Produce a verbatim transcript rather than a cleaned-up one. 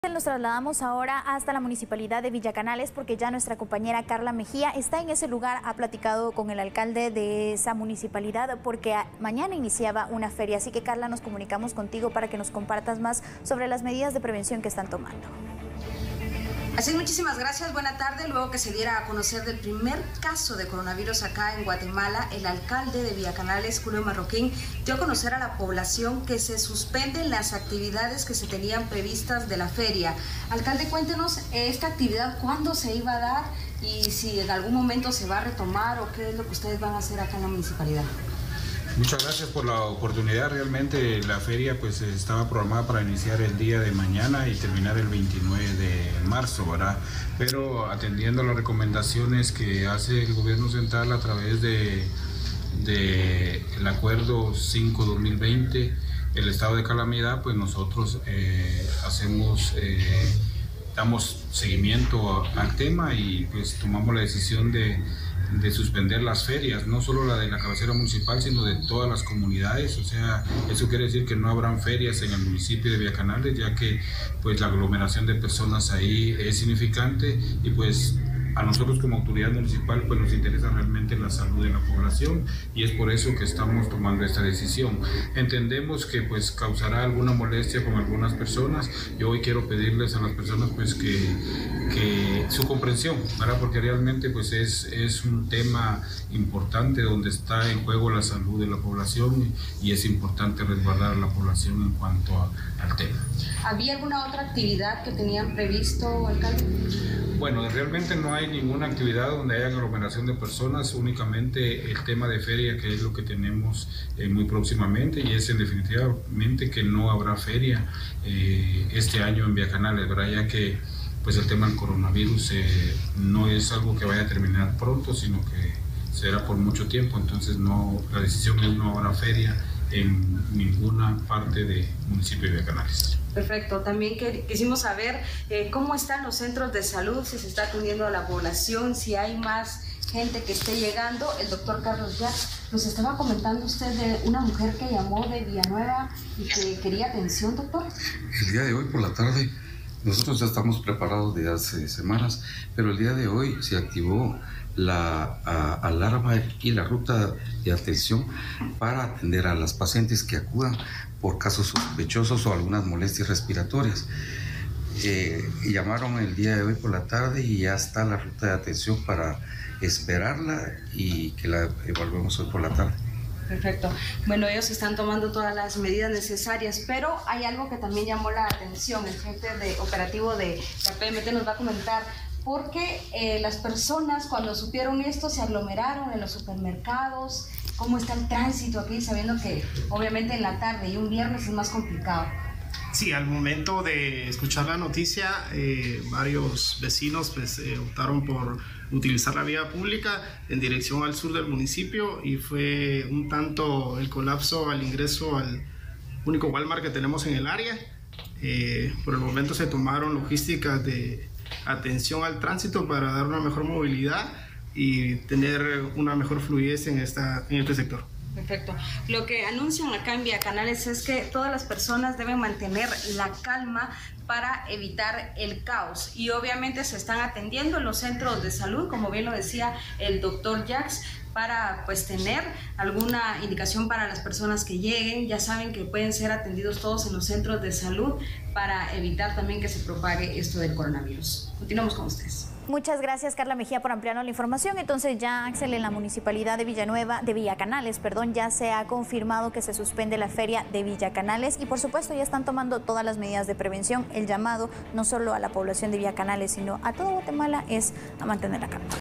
Nos trasladamos ahora hasta la municipalidad de Villa Canales porque ya nuestra compañera Carla Mejía está en ese lugar, ha platicado con el alcalde de esa municipalidad porque mañana iniciaba una feria. Así que Carla, nos comunicamos contigo para que nos compartas más sobre las medidas de prevención que están tomando. Así, muchísimas gracias, buena tarde. Luego que se diera a conocer del primer caso de coronavirus acá en Guatemala, el alcalde de Villa Canales, Julio Marroquín, dio a conocer a la población que se suspenden las actividades que se tenían previstas de la feria. Alcalde, cuéntenos esta actividad, ¿cuándo se iba a dar y si en algún momento se va a retomar o qué es lo que ustedes van a hacer acá en la municipalidad? Muchas gracias por la oportunidad. Realmente la feria pues estaba programada para iniciar el día de mañana y terminar el veintinueve de marzo, ¿verdad? Pero atendiendo las recomendaciones que hace el gobierno central a través de, de el acuerdo cinco dos mil veinte, el estado de calamidad, pues nosotros eh, hacemos, eh, damos seguimiento al tema y pues tomamos la decisión de de suspender las ferias, no solo la de la cabecera municipal, sino de todas las comunidades. O sea, eso quiere decir que no habrán ferias en el municipio de Villa Canales, ya que pues la aglomeración de personas ahí es significante y pues a nosotros como autoridad municipal pues nos interesa realmente la salud de la población y es por eso que estamos tomando esta decisión. Entendemos que pues causará alguna molestia con algunas personas. Yo hoy quiero pedirles a las personas pues que, que su comprensión, ¿verdad? Porque realmente pues es, es un tema importante donde está en juego la salud de la población y es importante resguardar a la población en cuanto a, al tema. ¿Había alguna otra actividad que tenían previsto, alcalde? Bueno, realmente no hay ninguna actividad donde haya aglomeración de personas, únicamente el tema de feria, que es lo que tenemos eh, muy próximamente, y es en definitivamente que no habrá feria eh, este año en Villa Canales, ¿verdad? Ya que pues el tema del coronavirus eh, no es algo que vaya a terminar pronto, sino que será por mucho tiempo. Entonces no, la decisión es no habrá feria en ninguna parte del municipio de Villa Canales. Perfecto. También que, quisimos saber eh, cómo están los centros de salud, si se está atendiendo a la población, si hay más gente que esté llegando. El doctor Carlos ya nos estaba comentando usted de una mujer que llamó de Villanueva y que quería atención, doctor. El día de hoy por la tarde, nosotros ya estamos preparados de hace semanas, pero el día de hoy se activó la a, alarma y la ruta de atención para atender a las pacientes que acudan por casos sospechosos o algunas molestias respiratorias. Eh, llamaron el día de hoy por la tarde y ya está la ruta de atención para esperarla y que la evaluemos hoy por la tarde. Perfecto. Bueno, ellos están tomando todas las medidas necesarias, pero hay algo que también llamó la atención. El jefe de operativo de la P M T nos va a comentar porque eh, las personas cuando supieron esto se aglomeraron en los supermercados. ¿Cómo está el tránsito aquí, sabiendo que obviamente en la tarde y un viernes es más complicado? Sí, al momento de escuchar la noticia, eh, varios vecinos pues, eh, optaron por utilizar la vía pública en dirección al sur del municipio y fue un tanto el colapso al ingreso al único Walmart que tenemos en el área. Eh, por el momento se tomaron logísticas de atención al tránsito para dar una mejor movilidad y tener una mejor fluidez en, esta, en este sector. Perfecto. Lo que anuncian acá en Villa Canales es que todas las personas deben mantener la calma para evitar el caos y obviamente se están atendiendo en los centros de salud, como bien lo decía el doctor Jax, para pues tener alguna indicación para las personas que lleguen. Ya saben que pueden ser atendidos todos en los centros de salud para evitar también que se propague esto del coronavirus. Continuamos con ustedes. Muchas gracias, Carla Mejía, por ampliarnos la información. Entonces ya, Axel, en la municipalidad de Villanueva, de Villa Canales, perdón, ya se ha confirmado que se suspende la feria de Villa Canales y por supuesto ya están tomando todas las medidas de prevención. El llamado no solo a la población de Villa Canales, sino a todo Guatemala es a mantener la calma.